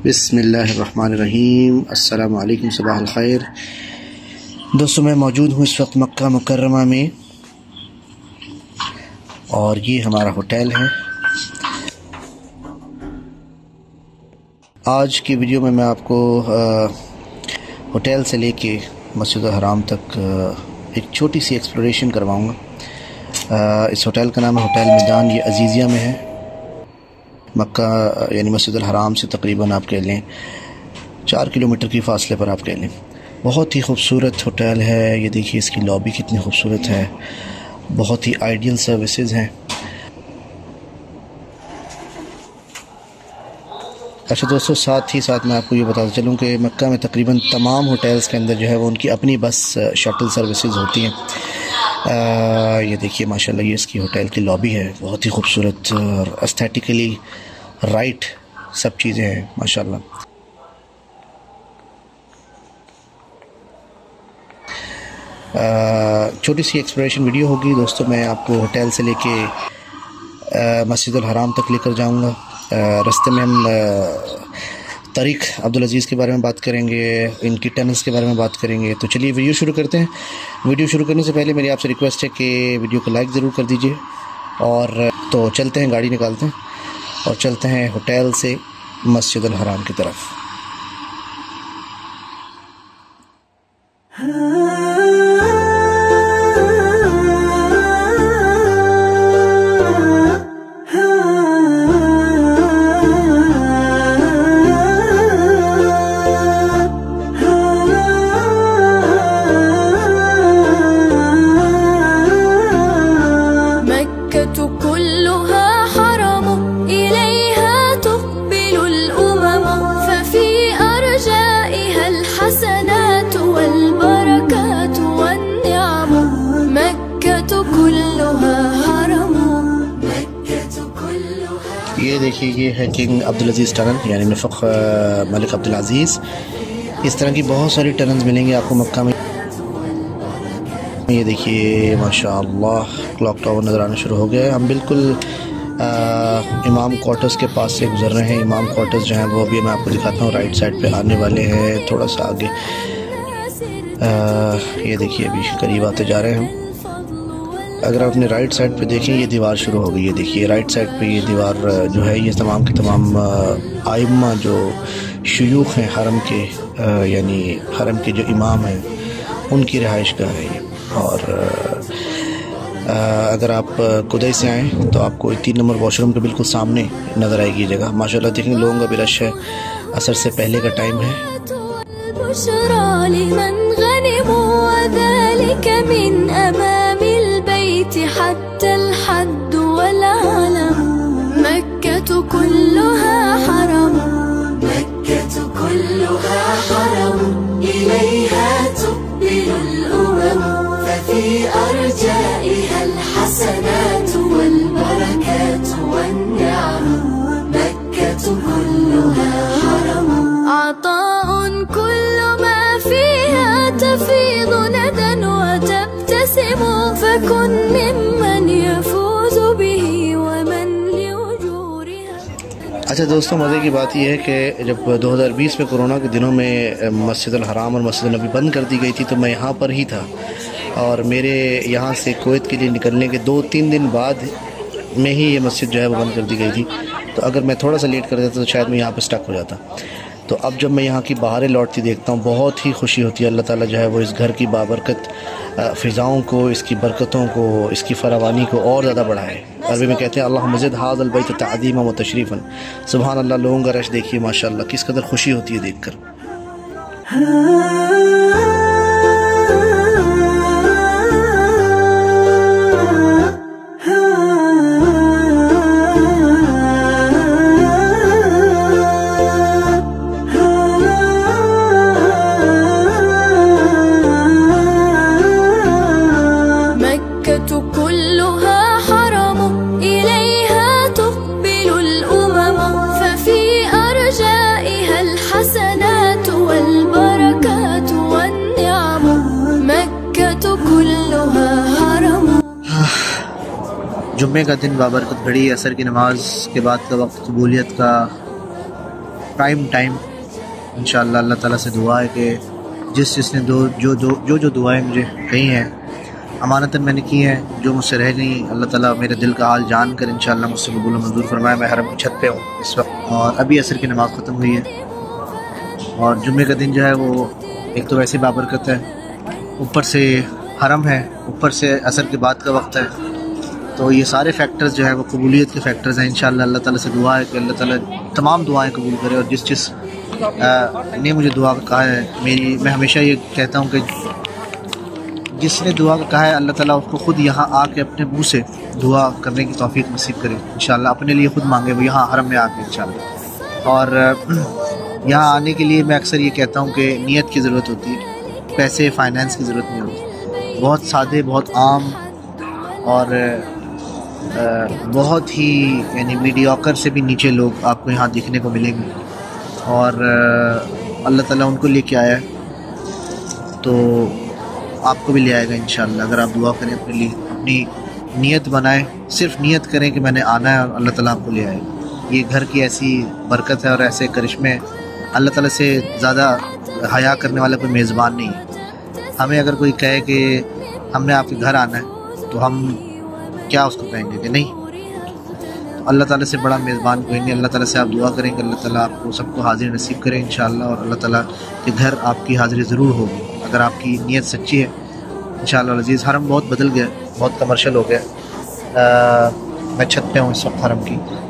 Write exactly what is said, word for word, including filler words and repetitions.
बिस्मिल्लाहिर्रहमानिर्रहीम। अस्सलामु अलैकुम, सुबह अल खैर। दोस्तों, मैं मौजूद हूँ इस वक्त मक्का मुकर्रमा में और ये हमारा होटल है। आज की वीडियो में मैं आपको होटल से लेके मस्जिद हराम तक एक छोटी सी एक्सप्लोरेशन करवाऊँगा। इस होटल का नाम है होटल मैदान। ये अजीज़िया में है, मक्का यानी मस्जिद हराम से तकरीबन आप कह लें चार किलोमीटर की फासले पर आप कह लें। बहुत ही खूबसूरत होटल है। ये देखिए इसकी लॉबी कितनी खूबसूरत है, बहुत ही आइडियल सर्विसेज हैं। अच्छा दोस्तों, साथ ही साथ मैं आपको ये बताता चलूँ कि मक्का में तकरीबन तमाम होटल्स के अंदर जो है वो उनकी अपनी बस शटल सर्विसेज होती हैं। आ, ये देखिए माशाल्लाह, ये इसकी होटल की लॉबी है, बहुत ही खूबसूरत और एस्थेटिकली राइट सब चीज़ें हैं माशाल्लाह। छोटी सी एक्सप्लोरेशन वीडियो होगी दोस्तों। मैं आपको होटल से लेके मस्जिद हराम तक लेकर जाऊंगा। रास्ते में हम तारिक अब्दुल अजीज़ के बारे में बात करेंगे, इनकी टनल्स के बारे में बात करेंगे। तो चलिए वीडियो शुरू करते हैं। वीडियो शुरू करने से पहले मेरी आपसे रिक्वेस्ट है कि वीडियो को लाइक ज़रूर कर दीजिए। और तो चलते हैं, गाड़ी निकालते हैं और चलते हैं होटल से मस्जिद हराम की तरफ। ये देखिए, ये है किंग अब्दुल अजीज़ टनल यानी नफ़क़ मलिक अब्दुल अजीज़। इस तरह की बहुत सारी टनल्स मिलेंगी आपको मक्का में। ये देखिए माशाअल्लाह, क्लॉक टावर नज़र आना शुरू हो गया है। हम बिल्कुल आ, इमाम क्वार्टर्स के पास से गुजर रहे हैं। इमाम क्वार्टर्स जो हैं वो अभी मैं आपको दिखाता हूँ, राइट साइड पे आने वाले हैं, थोड़ा सा आगे। आ, ये देखिए अभी करीब आते जा रहे हैं हम। अगर आप अपने राइट साइड पे देखें, ये दीवार शुरू हो गई। ये देखिए राइट साइड पे ये दीवार जो है, ये तमाम के तमाम आइम्मा जो शयूख हैं हरम के, यानी हरम के जो इमाम हैं उनकी रिहाइश गाह है ये। और अगर आप कुदै से आएँ तो आपको तीन नंबर वॉशरूम के बिल्कुल सामने नज़र आएगी ये जगह। माशाल्लाह देखिए लोगों का भी रश है, असर से पहले का टाइम है। حتى الحد والعالم مكة كلها حرم مكة كلها حرم إليها تقبل الأمم ففي أرجائها الحسنات والبركات والنعم مكة كلها حرم عطاء كل ما فيها تفيض ندى وتبتسم فكن ممن يفوز به ومن لأجورها। अच्छा दोस्तों, मज़े की बात यह है कि जब दो हज़ार बीस में कोरोना के दिनों में मस्जिद हराम और मस्जिद नबी बंद कर दी गई थी तो मैं यहाँ पर ही था। और मेरे यहाँ से कुवैत के लिए निकलने के दो तीन दिन बाद में ही ये मस्जिद जो है वो बंद कर दी गई थी। तो अगर मैं थोड़ा सा लेट कर देता तो शायद मैं यहाँ पर स्टक हो जाता। तो अब जब मैं यहाँ की बाहरें लौटती देखता हूँ, बहुत ही खुशी होती है। अल्लाह ताला जो है वो इस घर की बाबरकत फ़िज़ाओं को, इसकी बरकतों को, इसकी फरावानी को और ज़्यादा बढ़ाए। अरबी में कहते हैं अल्लाह मज़िद हाज़ल बैत ताज़ीमा व तशरीफ़न। सुभान अल्लाह, लोगों का रश देखिए माशाअल्लाह, किस कदर खुशी होती है देख कर। जुम्मे का दिन बाबरकत घड़ी, असर की नमाज के बाद का वक्त, कबूलियत का, प्राइम टाइम। इंशाअल्लाह अल्लाह ताला से दुआ है कि जिस जिसने दो जो दो जो जो दुआएं मुझे कही हैं अमानतन मैंने की हैं, जो मुझसे रह गई, अल्लाह ताला मेरे दिल का हाल जान कर इंशाअल्लाह मुझसे कबूल मंजूर फरमाए। मैं हरम की छत पे हूँ इस वक्त और अभी असर की नमाज़ ख़त्म हुई है और जुम्मे का दिन जो है वो एक तो वैसे बाबरकत है, ऊपर से हरम है, ऊपर से असर के बाद का वक्त है, तो ये सारे फैक्टर्स जो है वो कबूलियत के फैक्टर्स हैं। इंशाअल्लाह अल्लाह ताला से दुआ है कि अल्लाह ताला तमाम दुआएं कबूल करे और जिस जिस आ, ने मुझे दुआ कहा है, मेरी मैं हमेशा ये कहता हूँ कि जिसने दुआ कहा है अल्लाह ताला उसको ख़ुद यहाँ आके अपने मुँह से दुआ करने की तौफीक नसीब करे इंशाअल्लाह। अपने लिए ख़ुद मांगे वो यहाँ हरम में आके इंशाअल्लाह। और यहाँ आने के लिए मैं अक्सर ये कहता हूँ कि नीयत की ज़रूरत होती है, पैसे फाइनेंस की ज़रूरत नहीं होती। बहुत सादे, बहुत आम और बहुत ही यानी मीडियोकर से भी नीचे लोग आपको यहाँ दिखने को मिलेंगे और अल्लाह ताला उनको लेके आया है तो आपको भी ले आएगा इंशाअल्लाह। अगर आप दुआ करें अपने लिए, अपनी नीयत बनाएं, सिर्फ नीयत करें कि मैंने आना है और अल्लाह ताला आपको ले आएगा। ये घर की ऐसी बरकत है और ऐसे करिश्मे, अल्लाह ताला से ज़्यादा हया करने वाला कोई मेज़बान नहीं है। हमें अगर कोई कहे कि हमने आपके घर आना है तो हम क्या उसको कहेंगे कि नहीं, तो अल्लाह ताला से बड़ा मेज़बान कोई नहीं। अल्लाह ताला से आप दुआ करें कि अल्लाह ताला आपको सबको हाज़िर नसीब करें इंशाअल्लाह और अल्लाह ताला के घर आपकी हाज़िरी ज़रूर होगी अगर आपकी नीयत सच्ची है इंशाअल्लाह अज़ीज़। हरम बहुत बदल गया, बहुत कमर्शियल हो गया। मैं छत पे हूँ इस वक्त हरम की।